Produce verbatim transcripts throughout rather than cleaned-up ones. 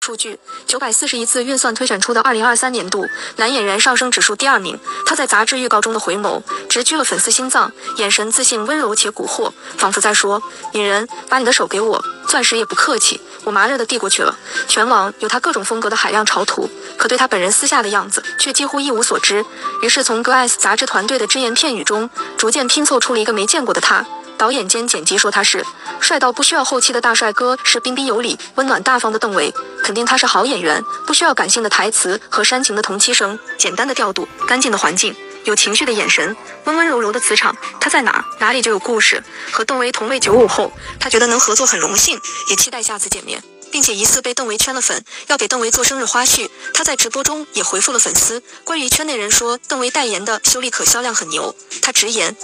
数据九百四十一次运算推展出的二零二三年度男演员上升指数第二名。他在杂志预告中的回眸，直击了粉丝心脏，眼神自信温柔且蛊惑，仿佛在说：女人，把你的手给我，钻石也不客气，我麻热的递过去了。全网有他各种风格的海量潮图，可对他本人私下的样子却几乎一无所知。于是从 Glass 杂志团队的只言片语中，逐渐拼凑出了一个没见过的他。导演兼剪辑说他是帅到不需要后期的大帅哥，是彬彬有礼、温暖大方的邓为，肯定他是好演员，不需要感性的台词和煽情的同期声，简单的调度，干净的环境，有情绪的眼神，温温柔柔的磁场，他在哪儿，哪里就有故事。和邓为同为九五后，他觉得能合作很荣幸，也期待下次见面，并且疑似被邓为圈了粉，要给邓为做生日花絮。他在直播中也回复了粉丝关于圈内人说邓为代言的修丽可销量很牛，他直言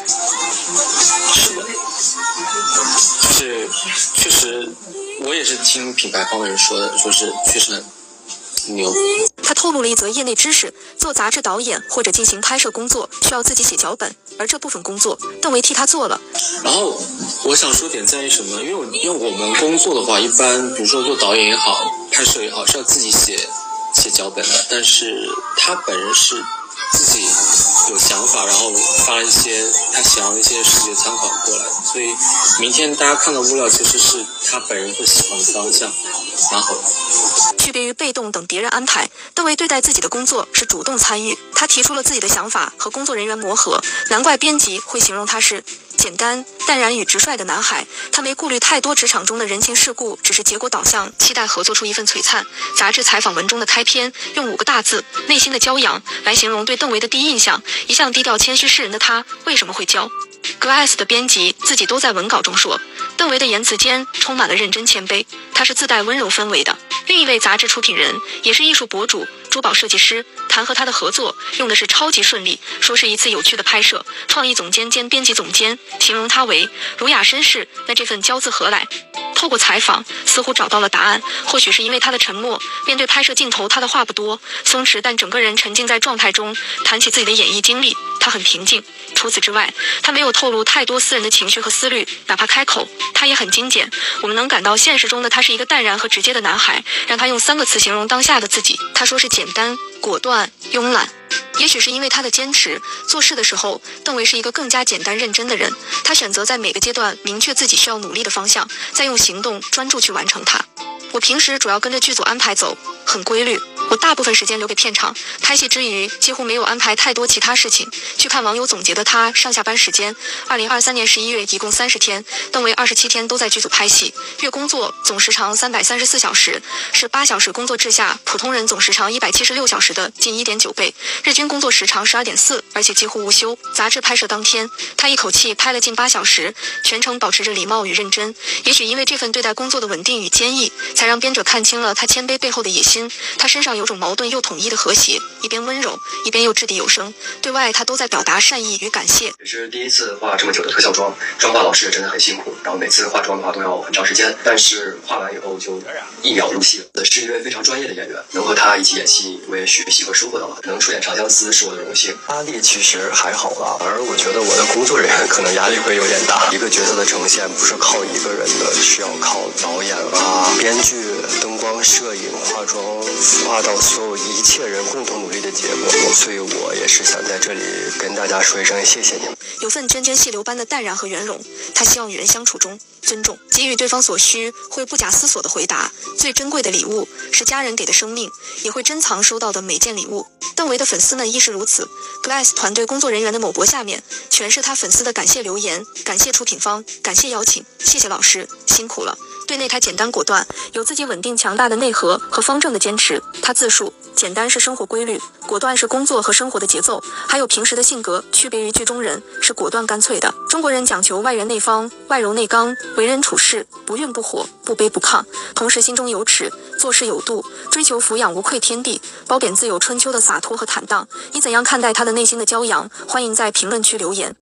是确实，我也是听品牌方的人说的，说是确实很牛。 他透露了一则业内知识：做杂志导演或者进行拍摄工作，需要自己写脚本，而这部分工作邓为替他做了。 然后我想说点在于什么？因为我因为我们工作的话，一般比如说做导演也好，拍摄也好，是要自己写写脚本的。但是他本人是自己有想法，然后发了一些他想要一些视觉参考过来，所以明天大家看到物料其实是他本人会喜欢的方向，蛮好的。 区别于被动等别人安排，邓为对待自己的工作是主动参与，他提出了自己的想法和工作人员磨合，难怪编辑会形容他是简单、淡然与直率的男孩。他没顾虑太多职场中的人情世故，只是结果导向，期待合作出一份璀璨。杂志采访文中的开篇用五个大字“内心的骄阳”来形容对邓为的第一印象。一向低调谦虚示人的他，为什么会骄？Glass 的编辑自己都在文稿中说，邓为的言辞间充满了认真谦卑，他是自带温柔氛围的。另一位杂志出品人也是艺术博主、珠宝设计师，谈和他的合作用的是超级顺利，说是一次有趣的拍摄。创意总监兼编辑总监形容他为儒雅绅士，那这份骄字何来？透过采访似乎找到了答案，或许是因为他的沉默，面对拍摄镜头他的话不多，松弛，但整个人沉浸在状态中，谈起自己的演艺经历他很平静。除此之外，他没有透露太多私人的情绪和思虑，哪怕开口他也很精简。我们能感到现实中的他是一个淡然和直接的男孩，让他用三个词形容当下的自己，他说是简单、果断、慵懒。也许是因为他的坚持，做事的时候邓为是一个更加简单认真的人，他选择在每个阶段明确自己需要努力的方向，再用行动专注去完成它。我平时主要跟着剧组安排走，很规律，我大部分时间留给片场，拍戏之余几乎没有安排太多其他事情。去看网友总结的他上下班时间，二零二三年十一月一共三十天，邓为二十七天都在剧组拍戏，月工作总时长三百三十四小时，是八小时工作制下普通人总时长一百七十六小时的近 一点九倍，日均工作时长十二点四，而且几乎无休。杂志拍摄当天，他一口气拍了近八小时，全程保持着礼貌与认真。也许因为这份对待工作的稳定与坚毅，才让编者看清了他谦卑背后的野心。他身上有种矛盾又统一的和谐，一边温柔，一边又掷地有声。对外他都在表达善意与感谢。 也是第一次化这么久的特效妆，妆发老师也真的很辛苦，然后每次化妆的话都要很长时间，但是化完以后就一秒入戏了。是一位非常专业的演员，能和他一起演戏，我也学习和收获到了。能出演《长相思》是我的荣幸。压力其实还好啦，而我觉得我的工作人员可能压力会有点大。一个角色的呈现不是靠一个人的，是要靠导演啊、编剧、灯光、摄影、化妆，化到所有一切人共同努力的结果。所以我也是想在这里跟大家说一声谢谢你们。 有份涓涓细流般的淡然和圆融，他希望与人相处中尊重，给予对方所需，会不假思索的回答。最珍贵的礼物是家人给的生命，也会珍藏收到的每件礼物。邓为的粉丝们亦是如此。Glass 团队工作人员的某博下面全是他粉丝的感谢留言，感谢出品方，感谢邀请，谢谢老师，辛苦了。对内他简单果断，有自己稳定强大的内核和方正的坚持。他自述，简单是生活规律，果断是工作和生活的节奏，还有平时的性格区别于剧中人，是果断干脆的。中国人讲求外圆内方，外柔内刚，为人处事不愠不火，不卑不亢，同时心中有尺，做事有度，追求俯仰无愧天地，褒贬自有春秋的洒脱和坦荡。你怎样看待他的内心的骄阳？欢迎在评论区留言。